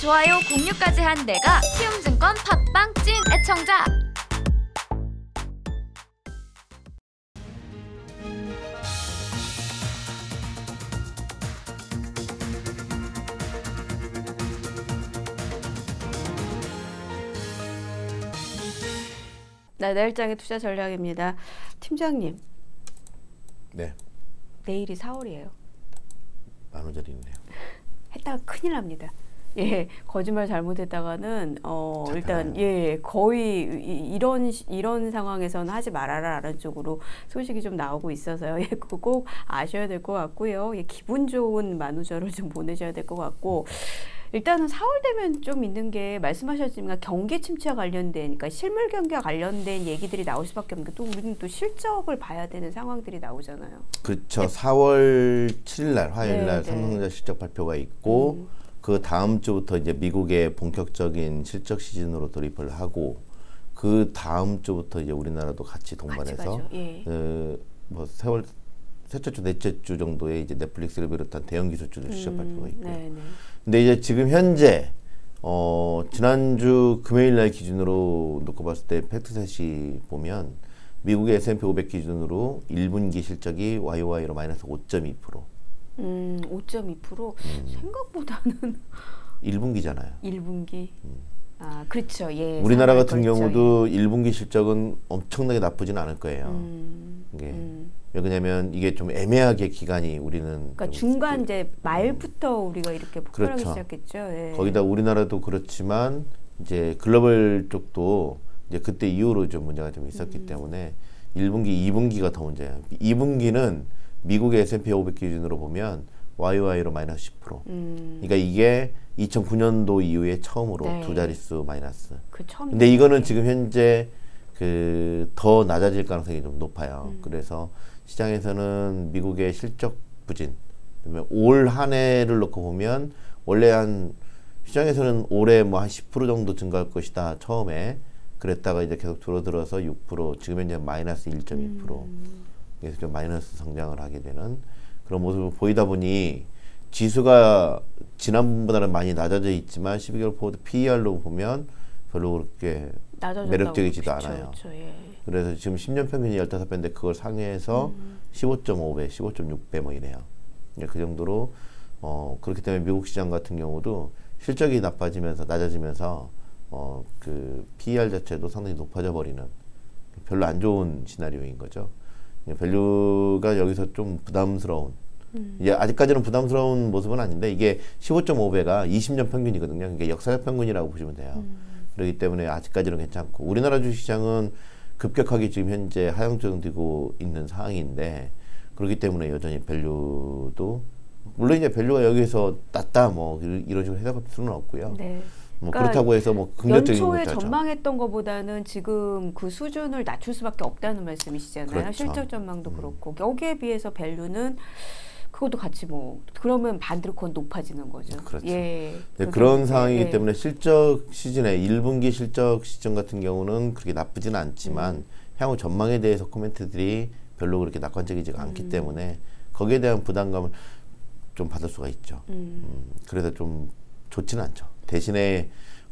좋아요, 공유까지 한 내가 키움증권 팟빵 찐 애청자. 내일장의 투자 전략입니다. 팀장님. 네. 내일이 4월이에요. 만우절이네요. 했다가 큰일 납니다. 예, 거짓말 잘못했다가는 일단 예 거의 이런 상황에서는 하지 말아라라는 쪽으로 소식이 좀 나오고 있어서요. 예, 그거 꼭 아셔야 될 것 같고요. 예, 기분 좋은 만우절을 좀 보내셔야 될 것 같고. 일단은 4월 되면 좀 있는 게 말씀하셨지만 경기 침체와 관련된, 그러니까 실물 경기와 관련된 얘기들이 나올 수밖에 없는 게, 또 우리는 또 실적을 봐야 되는 상황들이 나오잖아요. 그렇죠. 4월 7일 날 화요일 날 네, 삼성전자 실적 발표가 있고 그 다음 주부터 이제 미국의 본격적인 실적 시즌으로 돌입을 하고 그 다음 주부터 이제 우리나라도 같이 동반해서 뭐 세월 셋째 주, 넷째 주 정도에 이제 넷플릭스를 비롯한 대형 기술주들 실적 발표가 있고요. 네네. 근데 이제 지금 현재 지난주 금요일 날 기준으로 놓고 봤을 때 팩트셋이 보면 미국의 S&P 500 기준으로 1분기 실적이 YOY로 마이너스 5.2%. 5.2%? 생각보다는 1분기잖아요. 1분기. 아, 그렇죠. 예. 우리나라 같은 경우도 1분기 실적은 엄청나게 나쁘진 않을 거예요. 왜냐면 이게 좀 애매하게 기간이 우리는 그러니까 중간 이제 말부터 우리가 이렇게 폭발하기 그렇죠. 시작했죠. 예. 거기다 우리나라도 그렇지만 이제 글로벌 쪽도 이제 그때 이후로 좀 문제가 좀 있었기 때문에 1분기, 2분기가 더 문제예요. 2분기는 미국의 S&P 500 기준으로 보면 YOY로 마이너스 10%. 그러니까 이게 2009년도 이후에 처음으로 네. 두 자릿수 마이너스. 처음. 근데 이거는 지금 현재 더 낮아질 가능성이 좀 높아요. 그래서 시장에서는 미국의 실적 부진, 올 한 해를 놓고 보면 원래 시장에서는 올해 뭐 한 10% 정도 증가할 것이다 처음에 그랬다가 이제 계속 줄어들어서 6%, 지금 현재 마이너스 1.2%. 그래서 좀 마이너스 성장을 하게 되는 그런 모습을 보이다 보니 지수가 지난번보다는 많이 낮아져 있지만 12개월 포워드 PER로 보면 별로 그렇게 매력적이지도 않아요. 그쵸, 예. 그래서 지금 10년 평균이 15배인데 그걸 상회해서 15.5배, 15.6배 뭐 이래요. 그 정도로 그렇기 때문에 미국 시장 같은 경우도 실적이 낮아지면서 그 PER 자체도 상당히 높아져 버리는 별로 안 좋은 시나리오인 거죠. 밸류가 여기서 좀 부담스러운 이제 아직까지는 부담스러운 모습은 아닌데 이게 15.5배가 20년 평균이거든요. 그러니까 역사적 평균이라고 보시면 돼요. 그렇기 때문에 아직까지는 괜찮고 우리나라 주식시장은 급격하게 지금 현재 하향조정되고 있는 상황인데 그렇기 때문에 여전히 밸류도 물론 이제 밸류가 여기서 낮다 뭐 이런 식으로 해석할 필요는 없고요. 네. 뭐 그러니까 그렇다고 해서 뭐 긍정적인 연초에 것도 하죠. 전망했던 것보다는 지금 그 수준을 낮출 수밖에 없다는 말씀이시잖아요. 그렇죠. 실적 전망도 그렇고 여기에 비해서 밸류는 그것도 같이 뭐 그러면 반대로 그건 높아지는 거죠. 그렇죠. 예. 네, 그런 상황이기 예. 때문에 실적 시즌에 1분기 실적 시즌 같은 경우는 그렇게 나쁘지는 않지만 향후 전망에 대해서 코멘트들이 별로 그렇게 낙관적이지가 않기 때문에 거기에 대한 부담감을 좀 받을 수가 있죠. 그래서 좀 좋지는 않죠. 대신에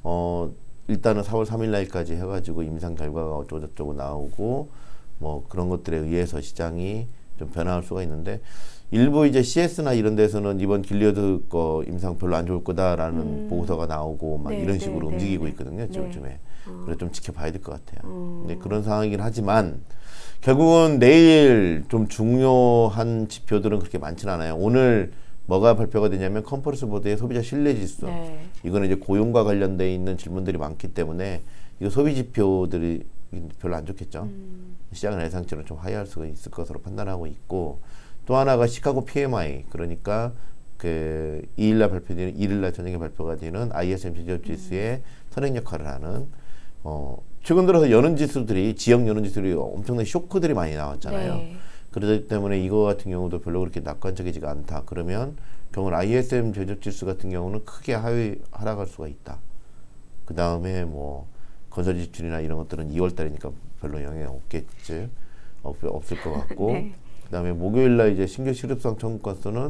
일단은 4월 3일 날까지 해가지고 임상 결과가 어쩌고저쩌고 나오고 뭐 그런 것들에 의해서 시장이 좀 변화할 수가 있는데 일부 이제 CS나 이런 데서는 이번 길리어드 거 임상 별로 안 좋을 거다라는 보고서가 나오고 막 이런 식으로 움직이고 있거든요. 지금쯤에. 그래서 좀 지켜봐야 될 것 같아요. 근데 그런 상황이긴 하지만 결국은 내일 좀 중요한 지표들은 그렇게 많지는 않아요. 오늘 뭐가 발표가 되냐면 컨퍼런스 보드의 소비자 신뢰지수. 이거는 이제 고용과 관련돼 있는 질문들이 많기 때문에 이거 소비 지표들이 별로 안 좋겠죠. 시장은 예상치로 좀 하회할 수가 있을 것으로 판단하고 있고 또 하나가 시카고 PMI 그러니까 그 2일날 발표되는 1일날 저녁에 발표가 되는 ISM 제조업지수의 선행 역할을 하는 최근 들어서 연은지수들이 지역 연은지수들이 엄청나게 쇼크들이 많이 나왔잖아요. 네. 그렇기 때문에 이거 같은 경우도 별로 그렇게 낙관적이지가 않다. 그러면 경우는 ISM 제조업지수 같은 경우는 크게 하락할 수가 있다. 그 다음에 뭐 건설 지출이나 이런 것들은 2월달이니까 별로 영향 없겠지. 없을 것 같고. 네. 그다음에 목요일날 이제 신규 실업수당 청구 건수는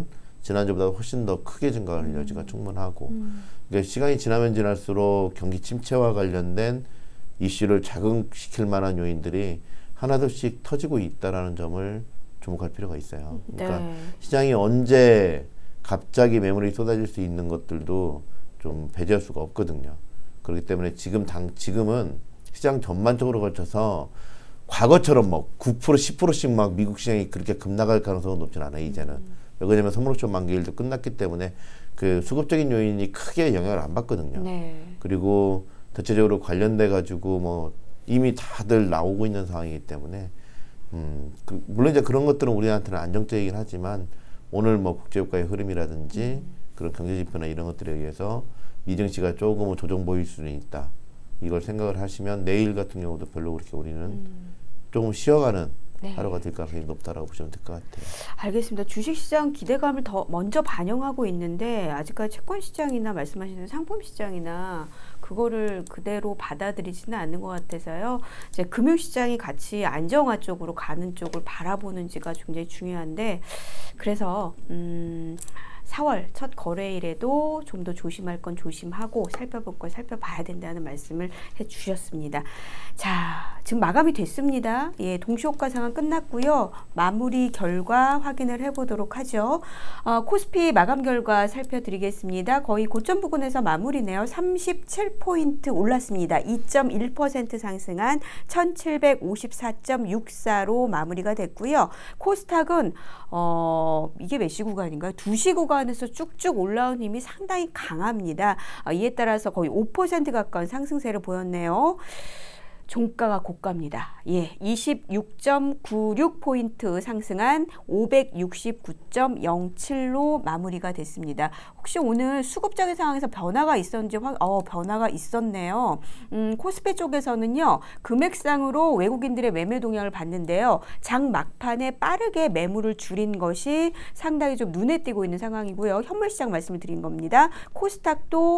지난주보다 훨씬 더 크게 증가할 여지가 충분하고 그러니까 시간이 지나면 지날수록 경기 침체와 관련된 이슈를 자극시킬 만한 요인들이 하나둘씩 터지고 있다라는 점을 주목할 필요가 있어요. 그러니까 네. 시장이 언제 갑자기 매물이 쏟아질 수 있는 것들도 좀 배제할 수가 없거든요. 그렇기 때문에 지금은 시장 전반적으로 걸쳐서 과거처럼 뭐 9%, 10%씩 막 미국 시장이 그렇게 급락할 가능성은 높진 않아요, 이제는. 왜냐면 선물옵션 만기일도 끝났기 때문에 그 수급적인 요인이 크게 영향을 안 받거든요. 네. 그리고 대체적으로 관련돼 가지고 뭐 이미 다들 나오고 있는 상황이기 때문에 물론 이제 그런 것들은 우리한테는 안정적이긴 하지만 오늘 뭐 국제유가의 흐름이라든지 그런 경제지표나 이런 것들에 의해서 미증시가 조금은 조정 보일 수는 있다. 이걸 생각을 하시면 내일 같은 경우도 별로 그렇게 우리는 조금 쉬어가는 네. 하루가 될 가능성이 높다라고 보시면 될 것 같아요. 알겠습니다. 주식시장 기대감을 더 먼저 반영하고 있는데 아직까지 채권시장이나 말씀하시는 상품시장이나 그거를 그대로 받아들이지는 않는 것 같아서요. 이제 금융시장이 같이 안정화 쪽으로 가는 쪽을 바라보는지가 굉장히 중요한데 그래서 4월 첫 거래일에도 좀 더 조심할 건 조심하고 살펴볼 건 살펴봐야 된다는 말씀을 해주셨습니다. 자, 지금 마감이 됐습니다. 예, 동시효과 상황 끝났고요. 마무리 결과 확인을 해보도록 하죠. 코스피 마감 결과 살펴드리겠습니다. 거의 고점 부근에서 마무리네요. 37포인트 올랐습니다. 2.1% 상승한 1754.64로 마무리가 됐고요. 코스닥은 이게 몇 시 구간인가요? 2시 구간에서 쭉쭉 올라온 힘이 상당히 강합니다. 이에 따라서 거의 5% 가까운 상승세를 보였네요. 종가가 고가입니다. 예, 26.96포인트 상승한 569.07로 마무리가 됐습니다. 혹시 오늘 수급적인 상황에서 변화가 있었는지 변화가 있었네요. 코스피 쪽에서는요. 금액상으로 외국인들의 매매 동향을 봤는데요. 장 막판에 빠르게 매물을 줄인 것이 상당히 좀 눈에 띄고 있는 상황이고요. 현물시장 말씀을 드린 겁니다. 코스닥도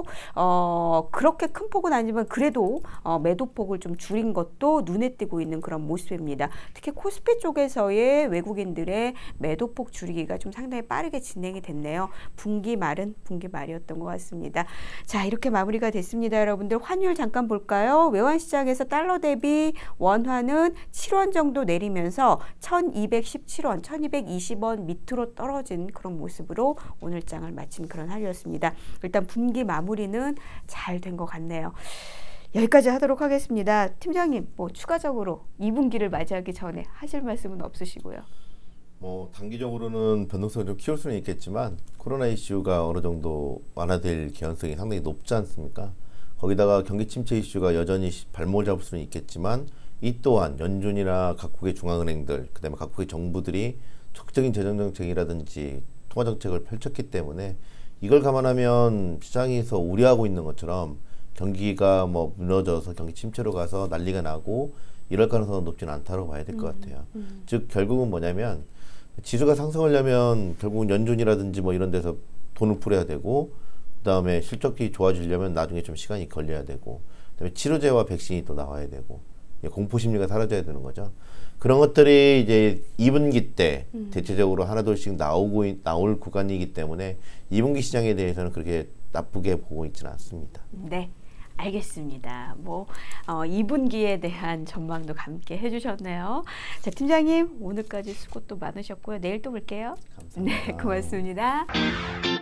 그렇게 큰 폭은 아니지만 그래도 매도폭을 좀 줄인 것도 눈에 띄고 있는 그런 모습입니다. 특히 코스피 쪽에서의 외국인들의 매도폭 줄이기가 좀 상당히 빠르게 진행이 됐네요. 분기 말은 분기 말이었던 것 같습니다. 자, 이렇게 마무리가 됐습니다. 여러분들 환율 잠깐 볼까요? 외환시장에서 달러 대비 원화는 7원 정도 내리면서 1217원, 1220원 밑으로 떨어진 그런 모습으로 오늘 장을 마친 그런 하루였습니다. 일단 분기 마무리는 잘 된 것 같네요. 여기까지 하도록 하겠습니다. 팀장님, 뭐 추가적으로 2분기를 맞이하기 전에 하실 말씀은 없으시고요. 뭐 단기적으로는 변동성을 좀 키울 수는 있겠지만 코로나 이슈가 어느 정도 완화될 개연성이 상당히 높지 않습니까? 거기다가 경기 침체 이슈가 여전히 발목을 잡을 수는 있겠지만 이 또한 연준이나 각국의 중앙은행들, 그다음에 각국의 정부들이 적극적인 재정정책이라든지 통화정책을 펼쳤기 때문에 이걸 감안하면 시장에서 우려하고 있는 것처럼 경기가 뭐 무너져서 경기 침체로 가서 난리가 나고 이럴 가능성은 높지는 않다고 봐야 될 것 같아요. 즉 결국은 뭐냐면 지수가 상승하려면 결국은 연준이라든지 뭐 이런 데서 돈을 풀어야 되고 그다음에 실적이 좋아지려면 나중에 좀 시간이 걸려야 되고 그다음에 치료제와 백신이 또 나와야 되고 공포 심리가 사라져야 되는 거죠. 그런 것들이 이제 2분기 때 대체적으로 하나둘씩 나올 구간이기 때문에 2분기 시장에 대해서는 그렇게 나쁘게 보고 있지는 않습니다. 네. 알겠습니다. 2분기에 대한 전망도 함께 해주셨네요. 자, 팀장님 오늘까지 수고 또 많으셨고요. 내일 또 볼게요. 감사합니다. 네, 고맙습니다.